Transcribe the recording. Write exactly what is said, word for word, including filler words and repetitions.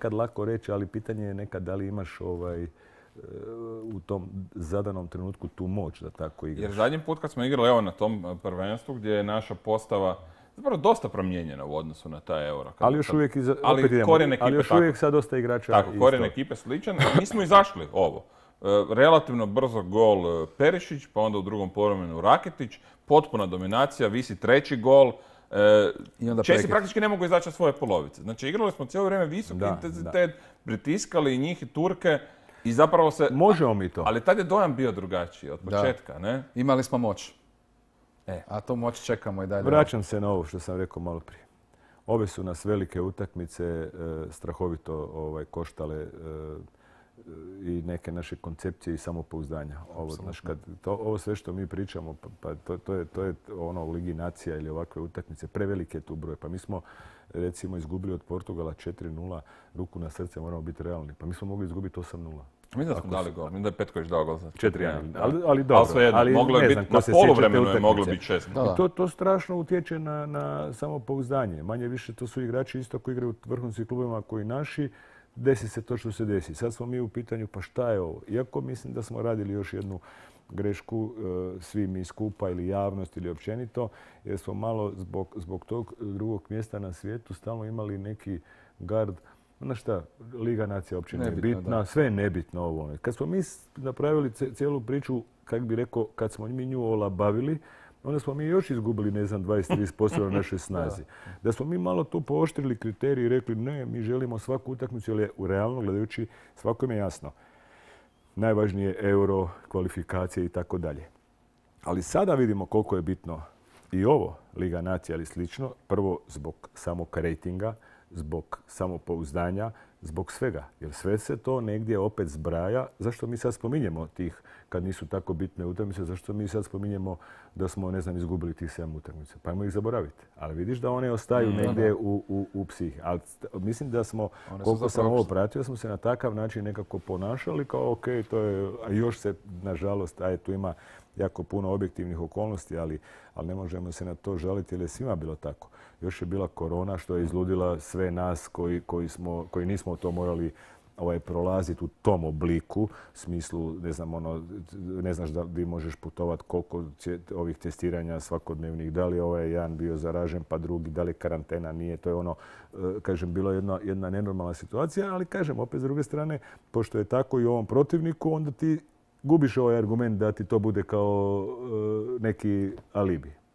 nekad lako reći, ali pitanje je nekad da li imaš ovaj, u tom zadanom trenutku tu moć da tako igraš. Jer zadnji put kad smo igrali evo na tom prvenstvu gdje je naša postava zapravo dosta promijenjena u odnosu na taj Euro. Kad, ali još uvijek, iza, ali opet idemo, korijen ekipe, ali još tako, uvijek sad dosta igrača tako, isto. korijen ekipe sličan. Mi smo izašli ovo. Relativno brzo gol Perišić, pa onda u drugom poluvremenu Raketić, potpuna dominacija, visi treći gol. E, Česi praktički ne mogu izaći na svoje polovice. Znači igrali smo cijelo vrijeme visoki da, intenzitet, da. pritiskali i njih i Turke i zapravo se... Možemo mi to. Ali tad je dojam bio drugačiji od početka, da. ne? Imali smo moć. E. A tu moć čekamo i dalje. Vraćam se na ovo što sam rekao malo prije. Ove su nas velike utakmice e, strahovito ovaj, koštale e, i neke naše koncepcije i samopouzdanja. Ovo, znaš, kad to, ovo sve što mi pričamo, pa, pa to, to, je, to je ono u Ligi nacija ili ovakve utakmice, prevelike tu broj. Pa mi smo recimo izgubili od Portugala četiri nula, ruku na srce, moramo biti realni. Pa mi smo mogli izgubiti osam nula. Mislim da smo dali gol, mislim da je Petković dao gol za četiri jedan. Ali, ali dobro. Ali svejedno, ali, moglo je biti, na poluvremenu je moglo biti šest. Da, da. To, to strašno utječe na, na samopouzdanje. Manje više to su igrači isto koji igraju u vrhunskim klubovima koji naši. Desi se to što se desi. Sad smo mi u pitanju pa šta je ovo? Iako mislim da smo radili još jednu grešku, svi mi skupa ili javnost ili općenito, jer smo malo zbog, zbog tog drugog mjesta na svijetu stalno imali neki gard. Znaš šta, Liga nacija uopće nije bitna, sve je nebitno ovo. Kad smo mi napravili cijelu priču, kako bi rekao, kad smo mi nju olabavili, onda smo mi još izgubili, ne znam, dvadeset do trideset posto na našoj snazi. Da smo mi malo tu pooštrili kriterije i rekli ne, mi želimo svaku utakmicu, jer je u realno gledajući svakom je jasno. Najvažnije je euro, kvalifikacije i tako dalje. Ali sada vidimo koliko je bitno i ovo, Liga nacija ili slično, prvo zbog samog rejtinga, zbog samopouzdanja, zbog svega. Jer sve se to negdje opet zbraja. Zašto mi sad spominjemo tih, kad nisu tako bitne utakmice, zašto mi sad spominjemo da smo, ne znam, izgubili tih sedam utakmica? Pa ajmo ih zaboraviti. Ali vidiš da one ostaju mm, negdje u, u, u psih. Ali mislim da smo, one koliko sam ovo pratio, smo se na takav način nekako ponašali kao ok, to je, a još se, nažalost, aj tu ima jako puno objektivnih okolnosti, ali, ali ne možemo se na to žaliti jer je svima bilo tako. Još je bila korona što je izludila sve nas koji, koji, smo, koji nismo to morali ovaj, prolaziti u tom obliku, u smislu, ne znam, ono, ne znaš da li možeš putovati, koliko ovih testiranja svakodnevnih, da li je ovaj jedan bio zaražen pa drugi, da li je karantena, nije, to je ono, kažem, bilo jedna, jedna nenormalna situacija, ali kažem, opet s druge strane, pošto je tako i ovom protivniku, onda ti gubiš ovaj argument da ti to bude kao uh, neki alibi.